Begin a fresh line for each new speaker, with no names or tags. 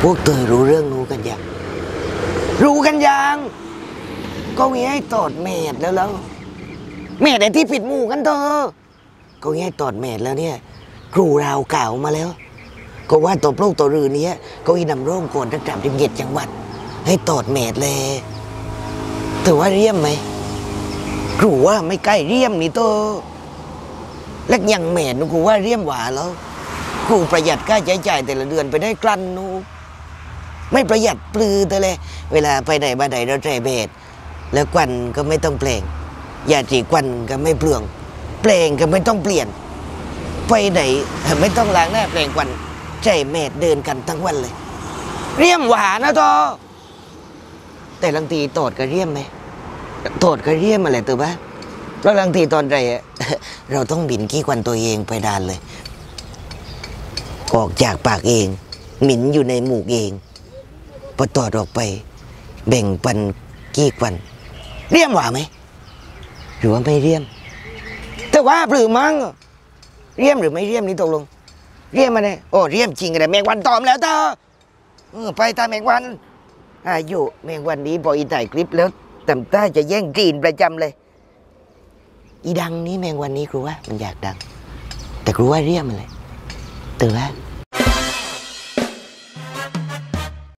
พวกเธอรู้เรื่องนู้กันยังรู้กันยังก็งี้ให้ตอดเมดแล้วเมดไอ้ที่ผิดหมู่กันเธอก็งี้ให้ตอดเมดแล้วเนี่ยครูราวเก่ามาแล้วก็ว่าตัวโปรกตัวรือนี้ก็อีนำร่องก่อนระดับ17จังหวัดให้ตอดเมดเลยแต่ว่าเรียมไหมครูว่าไม่ใกล้เรียมนี่ตัวและยังเมดนูครูว่าเรียมหวาแล้วครูประหยัดค่าใช้จ่ายแต่ละเดือนไปได้กลั้นนูไม่ประหยัดปลือแต่เลยเวลาไปไหนมาไหนเราใช้เมดแล้วควันก็ไม่ต้องเปล่งยาสีควันก็ไม่เปลืองเปล่งก็ไม่ต้องเปลี่ยนไปไหนไม่ต้องล้างหน้าเปล่งควันใช้เมดเดินกันทั้งวันเลยเรียมหวานะตัวแต่บางทีตอดก็เรียมไหมตอดก็เรียมอะไรตัวบ้าเพราะบางทีตอนไรเราต้องบินขี้ควันตัวเองไปดานเลยออกจากปากเองหมิ่นอยู่ในหมูกเองพอตอดออกไปแบ่งปันขี้ควันเรียมหว่าไหมหรือว่าไม่เรียมแต่ว่าหรือมั้งเรียมหรือไม่เรียมนี่ตกลงเรียมมาเนี่ยโอ้เรียมจริงอะไรแมงวันตอมแล้วเธอไปตามแมงวันอายุแมงวันนี้พออีถ่ายคลิปแล้วต่ำต้าจะแย่งกรีนประจำเลยอีดังนี้แมงวันนี้ครูว่ามันอยากดังแต่ครูว่าเรียมอะไรตื่นว่า